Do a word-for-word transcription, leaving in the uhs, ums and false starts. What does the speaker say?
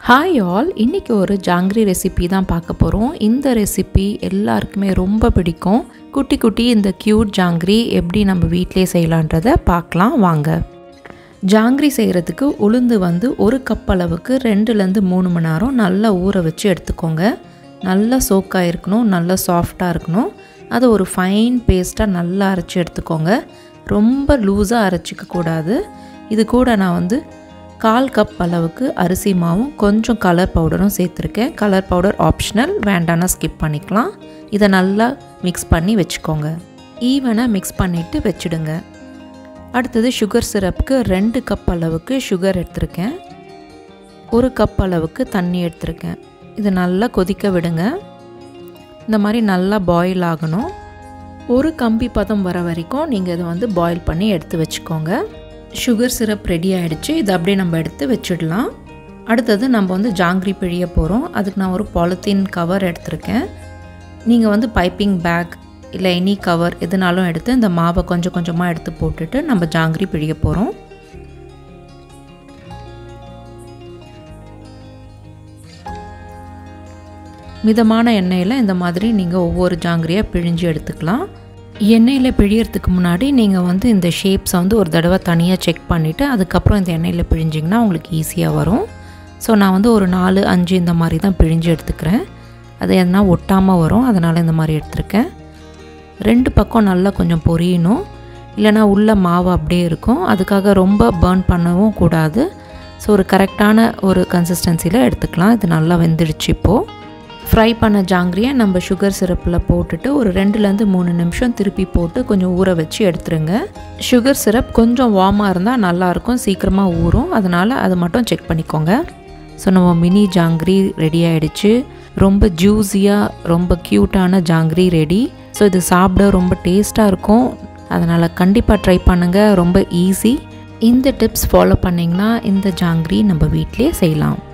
Hi all, இன்றைக்கி ஒரு jangiri recipe தான் பார்க்க போகிறோம். இந்த ரெசிபி எல்லாருக்குமே ரொம்ப பிடிக்கும். குட்டி குட்டி இந்த க்யூட் ஜாங்கிரி எப்படி நம்ம வீட்டிலே செய்யலான்றதை பார்க்கலாம் வாங்க. ஜாங்கிரி செய்கிறதுக்கு உளுந்து வந்து ஒரு கப் அளவுக்கு ரெண்டுலேருந்து மூணு மணி நேரம் நல்லா ஊற வச்சு எடுத்துக்கோங்க. நல்லா சோக்காக இருக்கணும், நல்லா சாஃப்டாக இருக்கணும். அதை ஒரு ஃபைன் பேஸ்ட்டாக நல்லா அரைச்சி எடுத்துக்கோங்க. ரொம்ப லூஸாக அரைச்சிக்க கூடாது. இது கூட நான் வந்து கால் கப் அளவுக்கு அரிசி மாவும் கொஞ்சம் கலர் பவுடரும் சேர்த்துருக்கேன். கலர் பவுடர் ஆப்ஷனல், வேண்டானா ஸ்கிப் பண்ணிக்கலாம். இதை நல்லா மிக்ஸ் பண்ணி வச்சுக்கோங்க. ஈவனாக மிக்ஸ் பண்ணிவிட்டு வச்சுடுங்க. அடுத்தது சுகர் சிரப்புக்கு ரெண்டு கப் அளவுக்கு சுகர் எடுத்திருக்கேன். ஒரு கப் அளவுக்கு தண்ணி எடுத்திருக்கேன். இதை நல்லா கொதிக்க விடுங்க. இந்த மாதிரி நல்லா பாயில் ஆகணும். ஒரு கம்பி பதம் வர வரைக்கும் நீங்கள் இதை வந்து பாயில் பண்ணி எடுத்து வச்சுக்கோங்க. சுகர் சிரப் ரெடி ஆகிடுச்சு. இதை அப்படியே நம்ம எடுத்து வச்சிடலாம். அடுத்தது நம்ம வந்து ஜாங்கிரி பிழிய போகிறோம். அதுக்கு நான் ஒரு பாலித்தீன் கவர் எடுத்திருக்கேன். நீங்கள் வந்து பைப்பிங் பேக் இல்லை எனி கவர் எதுனாலும் எடுத்து இந்த மாவை கொஞ்சம் கொஞ்சமாக எடுத்து போட்டுட்டு நம்ம ஜாங்கிரி பிழிய போகிறோம். மிதமான எண்ணெயில் இந்த மாதிரி நீங்கள் ஒவ்வொரு ஜாங்கிரியாக பிழிஞ்சு எடுத்துக்கலாம். எண்ணெயில் பிழியறதுக்கு முன்னாடி நீங்கள் வந்து இந்த ஷேப்ஸை வந்து ஒரு தடவை தனியாக செக் பண்ணிவிட்டு அதுக்கப்புறம் இந்த எண்ணெயில் பிழிஞ்சிங்கன்னா உங்களுக்கு ஈஸியாக வரும். ஸோ நான் வந்து ஒரு நாலு அஞ்சு இந்த மாதிரி தான் பிழிஞ்சு எடுத்துக்கிறேன். அது எதுனா ஒட்டாமல் வரும், அதனால் இந்த மாதிரி எடுத்துருக்கேன். ரெண்டு பக்கம் நல்லா கொஞ்சம் பொரியணும், இல்லைனா உள்ள மாவு அப்படியே இருக்கும். அதுக்காக ரொம்ப பர்ன் பண்ணவும் கூடாது. ஸோ ஒரு கரெக்டான ஒரு கன்சிஸ்டன்சியில் எடுத்துக்கலாம். இது நல்லா வெந்துடுச்சு. இப்போது ஃப்ரை பண்ண ஜாங்கிரியை நம்ம சுகர் சிரப்பில் போட்டுட்டு ஒரு ரெண்டுலேருந்து மூணு நிமிஷம் திருப்பி போட்டு கொஞ்சம் ஊற வச்சு எடுத்துருங்க. சுகர் சிரப் கொஞ்சம் வார்மாக இருந்தால் நல்லாயிருக்கும், சீக்கிரமாக ஊறும். அதனால் அதை மட்டும் செக் பண்ணிக்கோங்க. ஸோ நம்ம மினி ஜாங்கிரி ரெடி ஆகிடுச்சு. ரொம்ப ஜூஸியாக ரொம்ப க்யூட்டான ஜாங்கிரி ரெடி. ஸோ இது சாப்பிட ரொம்ப டேஸ்ட்டாக இருக்கும். அதனால் கண்டிப்பாக ட்ரை பண்ணுங்கள். ரொம்ப ஈஸி. இந்த டிப்ஸ் ஃபாலோ பண்ணிங்கன்னா இந்த ஜாங்கிரி நம்ம வீட்டிலே செய்யலாம்.